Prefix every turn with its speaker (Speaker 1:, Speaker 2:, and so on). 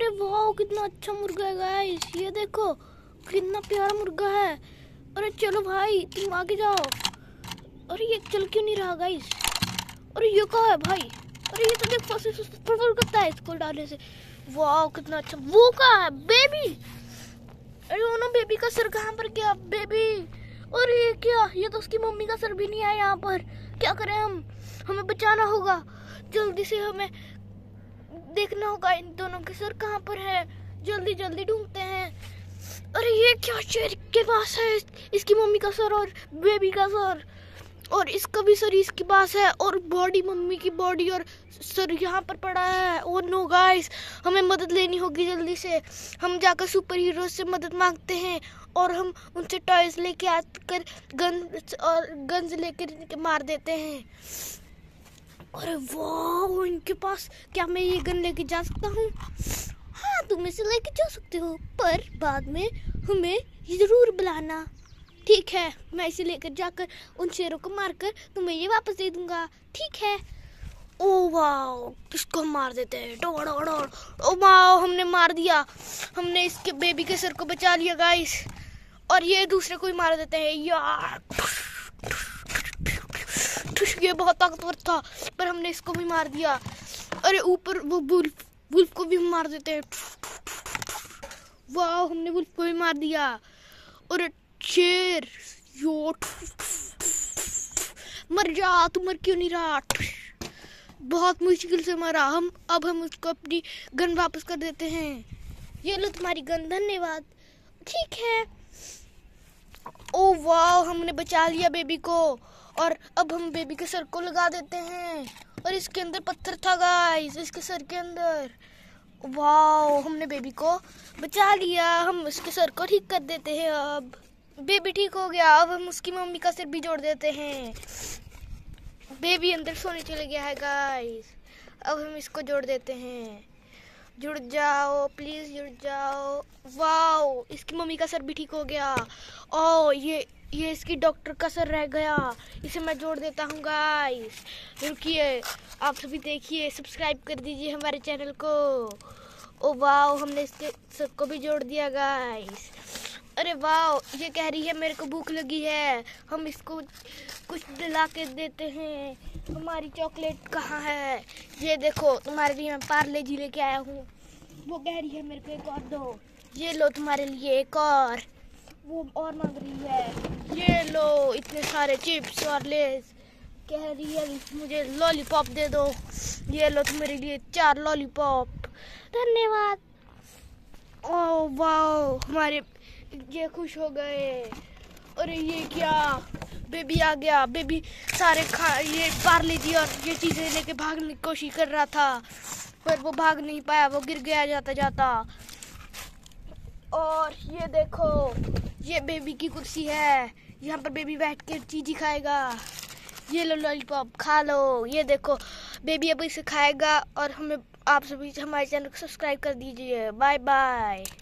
Speaker 1: वाह कितना अच्छा मुर्गा है गाइस, ये देखो कितना प्यारा मुर्गा है। अरे चलो भाई तुम आगे जाओ। अरे ये चल क्यों नहीं रहा गाइस? अरे ये कहाँ है भाई? अरे ये तो देख फुल करता है इसको डालने से। वाह कितना अच्छा। वो कहाँ है? बेबी। अरे वो ना बेबी का सर कहाँ पर गया? बेबी। और ये क्या? ये तो उसकी मम्मी का सर भी नहीं है यहाँ पर। क्या करें हम? हमें बचाना होगा जल्दी से, हमें देखना होगा इन दोनों के सर कहाँ पर है। जल्दी जल्दी ढूंढते हैं। अरे ये क्या शेर के पास है इसकी मम्मी का सर और बेबी का सर, और इसका भी सर इसके पास है, और बॉडी मम्मी की बॉडी और सर यहाँ पर पड़ा है। ओ नो गाइस, हमें मदद लेनी होगी जल्दी से। हम जाकर सुपर हीरो से मदद मांगते हैं और हम उनसे टॉयज लेके आकर गन्स लेकर मार देते हैं। अरे वाह इनके पास, क्या मैं ये गन लेके जा सकता हूँ? हाँ तुम इसे लेके जा सकते हो, पर बाद में हमें जरूर बुलाना। ठीक है, मैं इसे लेकर जाकर उन शेरों को मारकर तुम्हें ये वापस दे दूंगा। ठीक है। ओ वाह, इसको हम मार देते हैं। ओ वाह, हमने मार दिया। हमने इसके बेबी के सर को बचा लिया गाइस। और ये दूसरे को ही मार देते हैं यार। ये बहुत ताकतवर था, पर हमने इसको भी मार दिया। अरे ऊपर वो वुल्फ को भी मार देते हैं। वाह, हमने वुल्फ को भी मार दिया। और शेर यो, मर जा, तू मर क्यों नहीं रहा? बहुत मुश्किल से मरा। अब हम उसको अपनी गन वापस कर देते हैं। ये लो तुम्हारी गन, धन्यवाद। ठीक है। ओ वाह, हमने बचा लिया बेबी को। और अब हम बेबी के सर को लगा देते हैं। और इसके अंदर पत्थर था गाइस, इसके सर के अंदर। वाह, हमने बेबी को बचा लिया। हम उसके सर को ठीक कर देते हैं। अब बेबी ठीक हो गया। अब हम उसकी मम्मी का सिर भी जोड़ देते हैं। बेबी अंदर सोने चले गया है गाइस। अब हम इसको जोड़ देते हैं। जुड़ जाओ प्लीज, जुड़ जाओ। वाह, इसकी मम्मी का सर भी ठीक हो गया। ओ ये इसकी डॉक्टर का सर रह गया, इसे मैं जोड़ देता हूँ गाइस। रुकिए, आप सभी देखिए, सब्सक्राइब कर दीजिए हमारे चैनल को। ओ वाह, हमने इसके सर को भी जोड़ दिया गाइस। अरे वाह, ये कह रही है मेरे को भूख लगी है। हम इसको कुछ दिला के देते हैं। हमारी चॉकलेट कहाँ है? ये देखो, तुम्हारे लिए मैं पार्ले जी लेके आया हूँ। वो कह रही है मेरे को एक और दो। ये लो तुम्हारे लिए एक और। वो और मांग रही है। ये लो इतने सारे चिप्स और लेस। कह रही है मुझे लॉलीपॉप दे दो। ये लो तुम्हारे लिए 4 लॉलीपॉप, धन्यवाद। ओह वाह, हमारे ये खुश हो गए। अरे ये क्या, बेबी आ गया। बेबी सारे ये पार्ले जी और ये चीजें लेके भागने की कोशिश कर रहा था, पर वो भाग नहीं पाया, वो गिर गया जाता जाता। और ये देखो, ये बेबी की कुर्सी है, यहाँ पर बेबी बैठ के चीज़ खाएगा। ये लो लॉलीपॉप, खा लो। ये देखो, बेबी अब इसे खाएगा। और हमें आप सभी हमारे चैनल को सब्सक्राइब कर दीजिए। Bye bye.